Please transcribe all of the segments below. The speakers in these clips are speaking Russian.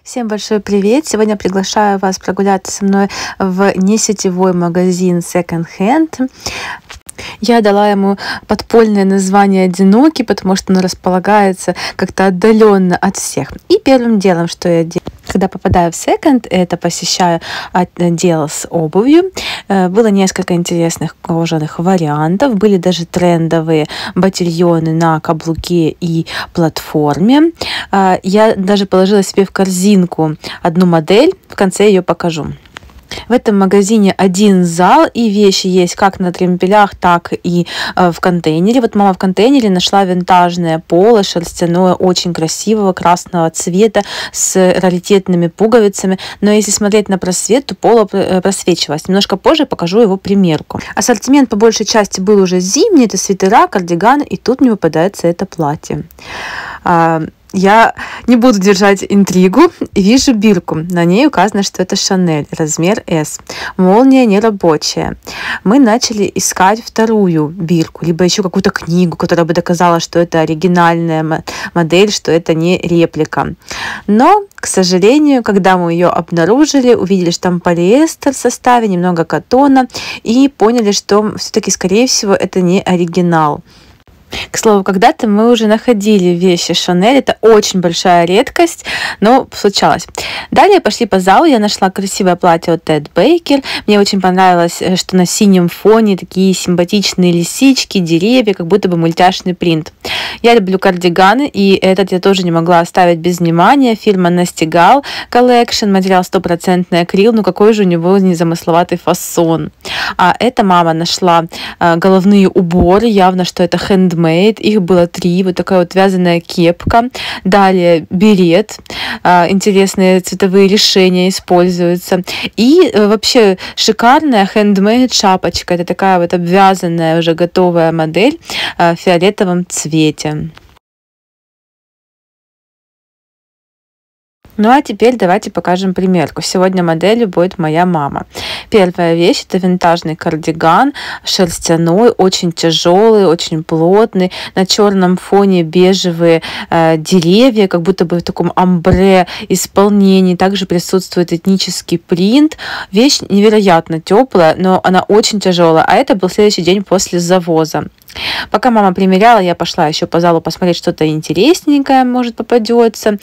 Всем большой привет! Сегодня приглашаю вас прогуляться со мной в несетевой магазин Second Hand. Я дала ему подпольное название «Одинокий», потому что он располагается как-то отдаленно от всех. И первым делом, что я делаю, когда попадаю в Second, это посещаю отдел с обувью. Было несколько интересных кожаных вариантов. Были даже трендовые ботильоны на каблуке и платформе. Я даже положила себе в корзинку одну модель. В конце ее покажу. В этом магазине один зал, и вещи есть как на тремпелях, так и в контейнере. Вот мама в контейнере нашла винтажное поло шерстяное, очень красивого, красного цвета, с раритетными пуговицами. Но если смотреть на просвет, то поло просвечивалось. Немножко позже покажу его примерку. Ассортимент по большей части был уже зимний. Это свитера, кардиганы, и тут мне попадается это платье. Я не буду держать интригу. Вижу бирку. На ней указано, что это Шанель, размер S. Молния не рабочая. Мы начали искать вторую бирку, либо еще какую-то книгу, которая бы доказала, что это оригинальная модель, что это не реплика. Но, к сожалению, когда мы ее обнаружили, увидели, что там полиэстер в составе, немного катона, и поняли, что все-таки, скорее всего, это не оригинал. К слову, когда-то мы уже находили вещи Шанель. Это очень большая редкость, но случалось. Далее пошли по залу. Я нашла красивое платье от Тед Бейкер. Мне очень понравилось, что на синем фоне такие симпатичные лисички, деревья, как будто бы мультяшный принт. Я люблю кардиганы, и этот я тоже не могла оставить без внимания. Фирма Nastigал Collection. Материал 100% акрил. Ну какой же у него незамысловатый фасон. А эта мама нашла головные уборы. Явно, что это handmade. Их было 3. Вот такая вот вязаная кепка. Далее берет. Интересные цветовые решения используются. И вообще шикарная handmade шапочка. Это такая вот обвязанная уже готовая модель в фиолетовом цвете. Ну а теперь давайте покажем примерку. Сегодня моделью будет моя мама. Первая вещь — это винтажный кардиган, шерстяной, очень тяжелый, очень плотный. На черном фоне бежевые деревья, как будто бы в таком амбре исполнении. Также присутствует этнический принт. Вещь невероятно теплая, но она очень тяжелая. А это был следующий день после завоза. Пока мама примеряла, я пошла еще по залу посмотреть, что-то интересненькое может попадется.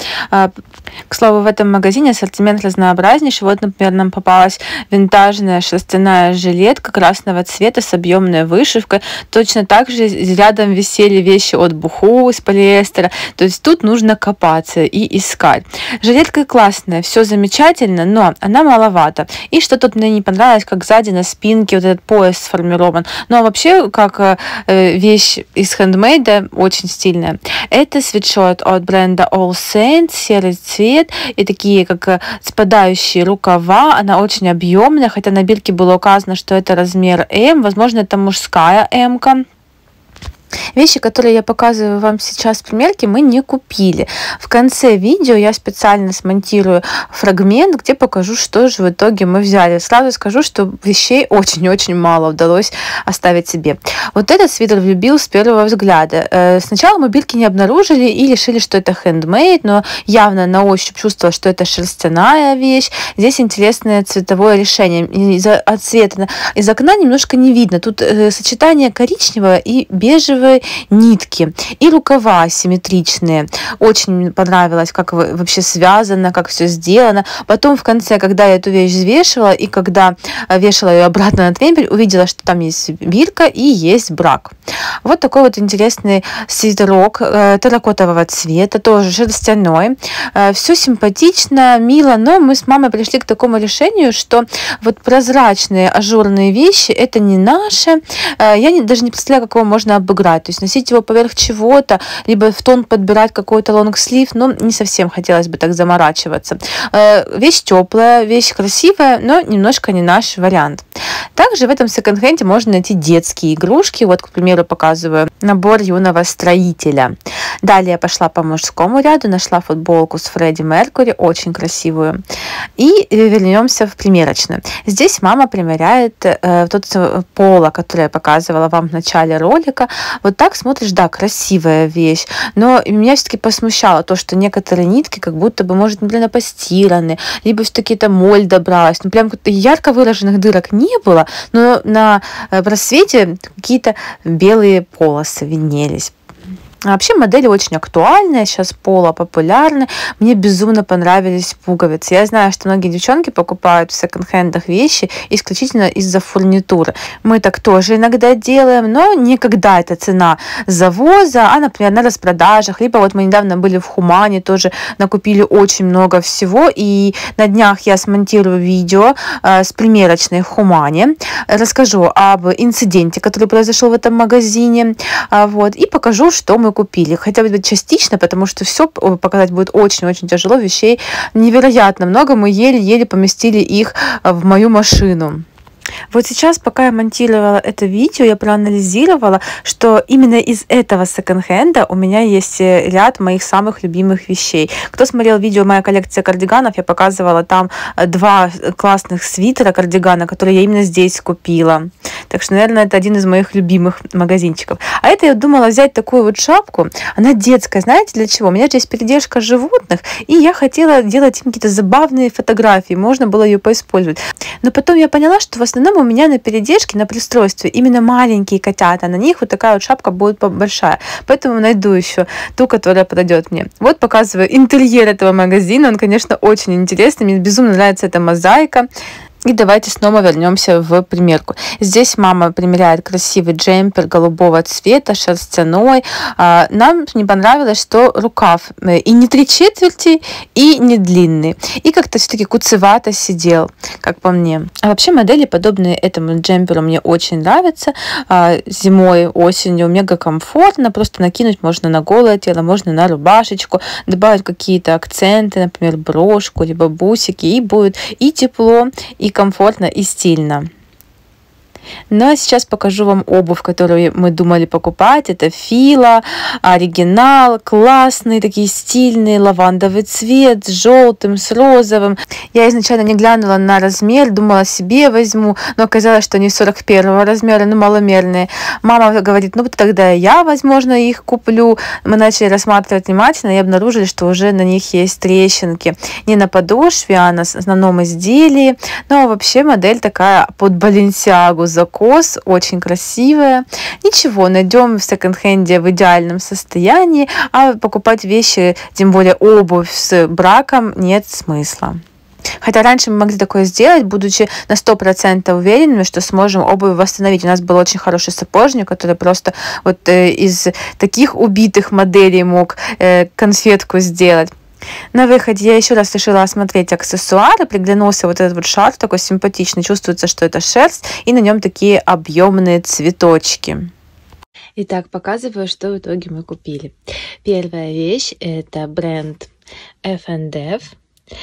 К слову, в этом магазине ассортимент разнообразнейший. Вот, например, нам попалась винтажная шерстяная жилетка красного цвета с объемной вышивкой. Точно так же рядом висели вещи от Буху из полиэстера. То есть тут нужно копаться и искать. Жилетка классная, все замечательно, но она маловато. И что тут мне не понравилось, как сзади на спинке вот этот пояс сформирован. Но вообще, как вещь из хендмейда, очень стильная. Это свитшот от бренда All Saints, серый цвет и такие как спадающие рукава. Она очень объемная, хотя на бирке было указано, что это размер М. Возможно, это мужская М-ка. Вещи, которые я показываю вам сейчас в примерке, мы не купили. В конце видео я специально смонтирую фрагмент, где покажу, что же в итоге мы взяли. Сразу скажу, что вещей очень-очень мало удалось оставить себе. Вот этот свитер влюбил с первого взгляда. Сначала мы бирки не обнаружили и решили, что это handmade, но явно на ощупь чувствовала, что это шерстяная вещь. Здесь интересное цветовое решение. От цвета из окна немножко не видно. Тут сочетание коричневого и бежевого нитки и рукава симметричные. Очень понравилось, как вообще связано, как все сделано. Потом в конце, когда я эту вещь взвешивала и когда вешала ее обратно на тремпель, увидела, что там есть бирка и есть брак. Вот такой вот интересный свитерок терракотового цвета, тоже шерстяной. Все симпатично, мило, но мы с мамой пришли к такому решению, что вот прозрачные ажурные вещи это не наше. Я даже не представляю, как его можно обыграть. То есть носить его поверх чего-то, либо в тон подбирать какой-то лонгслив, но не совсем хотелось бы так заморачиваться. Вещь теплая, вещь красивая, но немножко не наш вариант. Также в этом секонд-хенде можно найти детские игрушки. Вот, к примеру, показываю набор юного строителя. Далее я пошла по мужскому ряду, нашла футболку с Фредди Меркьюри, очень красивую. И вернемся в примерочную. Здесь мама примеряет тот поло, который я показывала вам в начале ролика. Вот так смотришь, да, красивая вещь, но меня все-таки посмущало то, что некоторые нитки как будто бы, может, например, постираны, либо все-таки это моль добралась. Ну, прям каких-то ярко выраженных дырок не было, но на просвете какие-то белые полосы виднелись. А вообще модели очень актуальные, сейчас поло популярны. Мне безумно понравились пуговицы. Я знаю, что многие девчонки покупают в секонд-хендах вещи исключительно из-за фурнитуры. Мы так тоже иногда делаем, но никогда это цена завоза, а, например, на распродажах. Либо вот мы недавно были в Хумане, тоже накупили очень много всего. И на днях я смонтирую видео с примерочной в Хумане. Расскажу об инциденте, который произошел в этом магазине. Вот, и покажу, что мы купили. Хотя бы частично, потому что все показать будет очень-очень тяжело. Вещей невероятно много. Мы еле-еле поместили их в мою машину. Вот сейчас, пока я монтировала это видео, я проанализировала, что именно из этого секонд-хенда у меня есть ряд моих самых любимых вещей. Кто смотрел видео «Моя коллекция кардиганов», я показывала там 2 классных свитера кардигана, которые я именно здесь купила. Так что, наверное, это один из моих любимых магазинчиков. А это я думала взять такую вот шапку. Она детская, знаете для чего? У меня здесь передержка животных, и я хотела делать им какие-то забавные фотографии. Можно было ее поиспользовать. Но потом я поняла, что в основном у меня на передержке, на пристройстве именно маленькие котята. На них вот такая вот шапка будет большая. Поэтому найду еще ту, которая подойдет мне. Вот показываю интерьер этого магазина. Он, конечно, очень интересный. Мне безумно нравится эта мозаика. И давайте снова вернемся в примерку. Здесь мама примеряет красивый джемпер голубого цвета, шерстяной. Нам не понравилось, что рукав и не 3/4, и не длинный. И как-то все-таки куцевато сидел, как по мне. А вообще модели, подобные этому джемперу, мне очень нравятся. Зимой, осенью мега комфортно. Просто накинуть можно на голое тело, можно на рубашечку, добавить какие-то акценты, например, брошку, либо бусики. И будет и тепло, и комфортно, и стильно. Ну а сейчас покажу вам обувь, которую мы думали покупать. Это Fila, оригинал, классный, такие стильные, лавандовый цвет с желтым, с розовым. Я изначально не глянула на размер, думала себе возьму, но оказалось, что они 41 размера, но маломерные. Мама говорит, ну тогда я, возможно, их куплю. Мы начали рассматривать внимательно и обнаружили, что уже на них есть трещинки. Не на подошве, а на основном изделии. Но вообще модель такая под Balenciaga закос, очень красивая. Ничего, найдем в секонд-хенде в идеальном состоянии, а покупать вещи, тем более обувь с браком, нет смысла. Хотя раньше мы могли такое сделать, будучи на 100% уверенными, что сможем обувь восстановить. У нас был очень хороший сапожник, который просто вот из таких убитых моделей мог конфетку сделать. На выходе я еще раз решила осмотреть аксессуары. Приглянулся вот этот вот шарф, такой симпатичный. Чувствуется, что это шерсть, и на нем такие объемные цветочки. Итак, показываю, что в итоге мы купили. Первая вещь – это бренд F&F.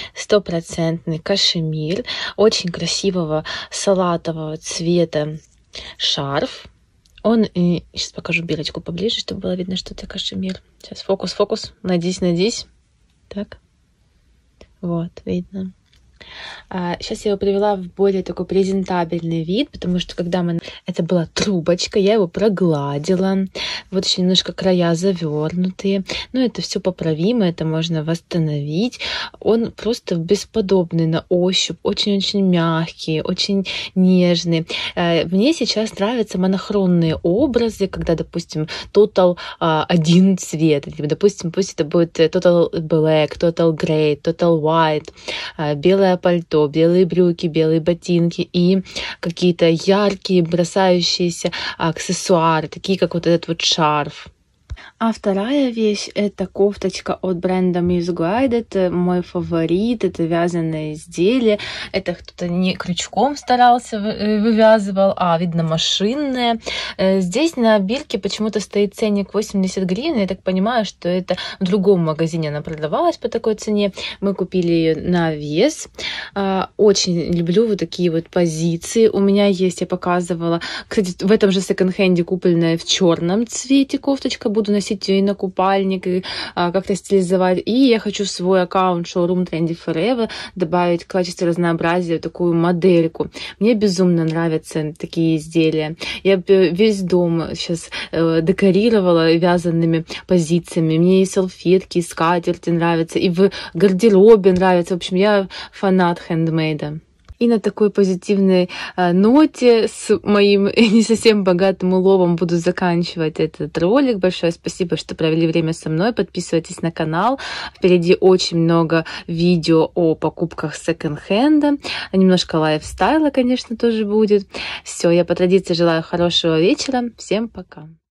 100% кашемир, очень красивого салатового цвета шарф. Он, сейчас покажу бирочку поближе, чтобы было видно, что это кашемир. Сейчас фокус, найдись. Так, вот, видно. Сейчас я его привела в более такой презентабельный вид, потому что когда это была трубочка, я его прогладила. Вот еще немножко края завернутые. Но это все поправимо, это можно восстановить. Он просто бесподобный на ощупь, очень-очень мягкий, очень нежный. Мне сейчас нравятся монохромные образы, когда, допустим, total один цвет. Допустим, пусть это будет total black, total grey, total white, белое пальто, белые брюки, белые ботинки и какие-то яркие бросающиеся аксессуары, такие как вот этот вот шарф. А вторая вещь – это кофточка от бренда Muse Glide. Это мой фаворит, это вязаное изделие. Это кто-то не крючком старался, вывязывал, а видно машинное. Здесь на бирке почему-то стоит ценник 80 гривен. Я так понимаю, что это в другом магазине она продавалась по такой цене. Мы купили ее на вес. Очень люблю вот такие вот позиции. У меня есть, я показывала, кстати, в этом же секонд-хенде купленная в черном цвете кофточка. Буду носить повесить ее и на купальник, и как-то стилизовать. И я хочу в свой аккаунт Showroom Trendy Forever добавить в качестве разнообразия такую модельку. Мне безумно нравятся такие изделия. Я весь дом сейчас декорировала вязаными позициями. Мне и салфетки, и скатерти нравятся, и в гардеробе нравится. В общем, я фанат хендмейда. И на такой позитивной ноте с моим не совсем богатым уловом буду заканчивать этот ролик. Большое спасибо, что провели время со мной. Подписывайтесь на канал. Впереди очень много видео о покупках секонд-хенда. Немножко лайфстайла, конечно, тоже будет. Все, я по традиции желаю хорошего вечера. Всем пока.